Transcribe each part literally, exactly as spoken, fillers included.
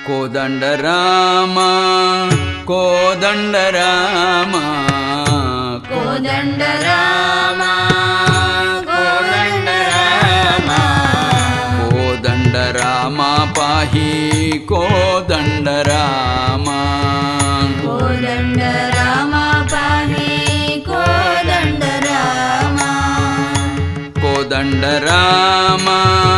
కోదండ రామ కోదండ రామ కోదండ రామ కోదండ రామ కోదండ రామ పాహి కోదండ రామ కోదండ రామ పాహి కోదండ రామ కోదండ రామ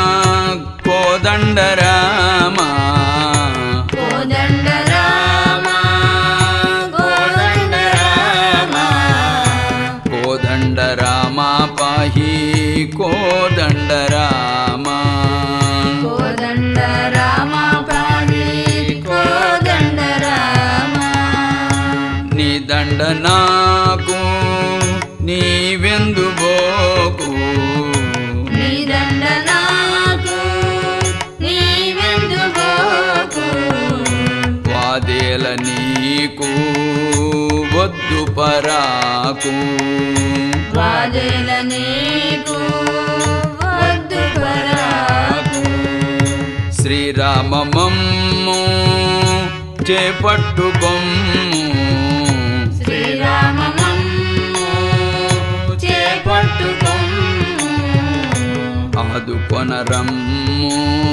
కోదండ రామ కోదండ రామ కోదండ రామ కోదండ రామ పాహి కోదండ రామ కోదండ రామ పాహి కోదండ రామ నీ దండ నాకు నీవెందుబోకు నీ దండ నాకు నీవెందుబోకు వాదేల నీకు వద్దు పరాకు వాదేల నీకు వద్దు పరాకు శ్రీరామమమ్ము చేపట్టుకొమ్ము శ్రీరామమమ్ము చేపట్టుకొమ్ము ఆదుకొనరమ్ము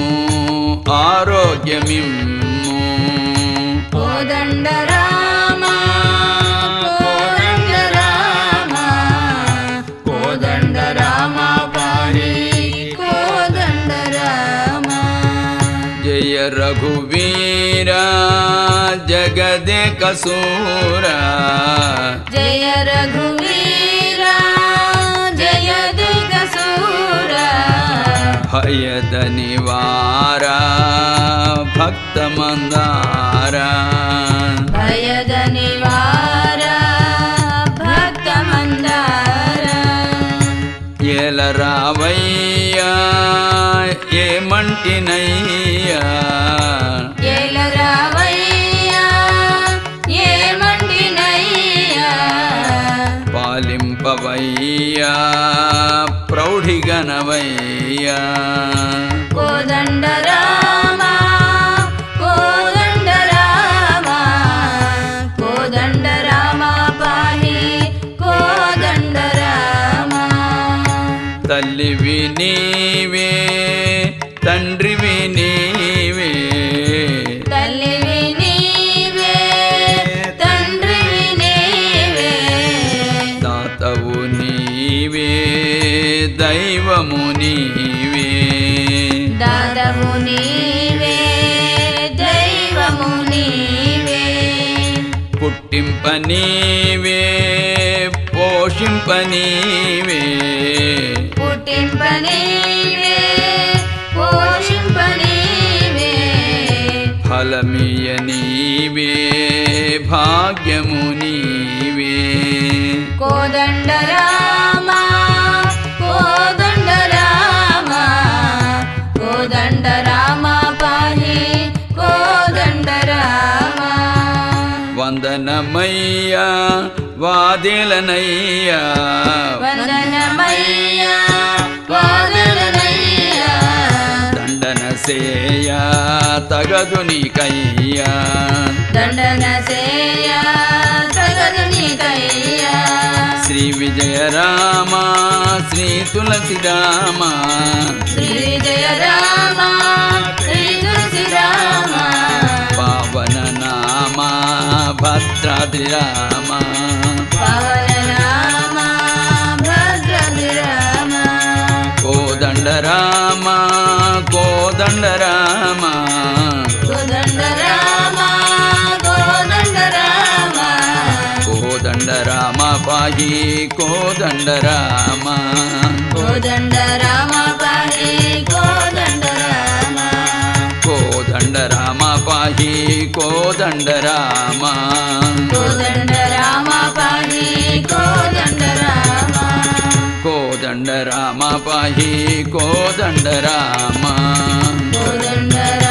ఆరోగ్యమిమ్ము కోదండ రామ కోదండ రామ కోదండ రామ పాహి కోదండ రామ జయ రఘువీర జగదేక సూర జయ రఘువీర జయ దిగసూర భయద నివార భక్త మందార భయద నివార భక్త మందార ఏల రావయ్యా ఏమంటినయ్యా ఏల రావయ్యా ఏమంటినయ్యా పాలింపవయ్యా ప్రౌఢిగనవయ్యా కోదండ రామ కోదండ రామ కోదండ రామ పాహి కోదండ రామ తల్లివి నీవే తండ్రివి నీవే తల్లివి నీవే తండ్రివి నీవే దాతవు నీవే దైవము నీవే దాతవు నీవే దైవము నీవే పుట్టింప నీవే పోషింప నీవే పుట్టింప నీవే పోషింప నీవే ఫలమియ నీవే భాగ్యము నీవే కోదండ రామ కోదండ రామ కోదండ రామ పాహి కోదండ రామ వందనమయ్యా వాదేలనయ్యా వందనమయ్యా వాదనమయ్యా దండన సేయ తగదు నీకయ్యా దండన సేయ తగదు నీకయ్యా శ్రీ విజయ రామ శ్రీ తులసి రామ శ్రీ జయ రామ శ్రీ తులసి రామ పావన నామ భద్రాద్రి రామ పవన రామ భద్రాద్రి రామ కోదండ రామ కోదండ రామ కోదండ రామ కోదండ రామ కోదండ రామ పాహి కోదండ రామ కోదండ రామ పాహి కోదండ రామ కోదండ రామ పాహి కోదండ రామ కోదండ రామ పాహి కోదండ రామ కోదండ రామ పాహి కోదండ రామ కోదండ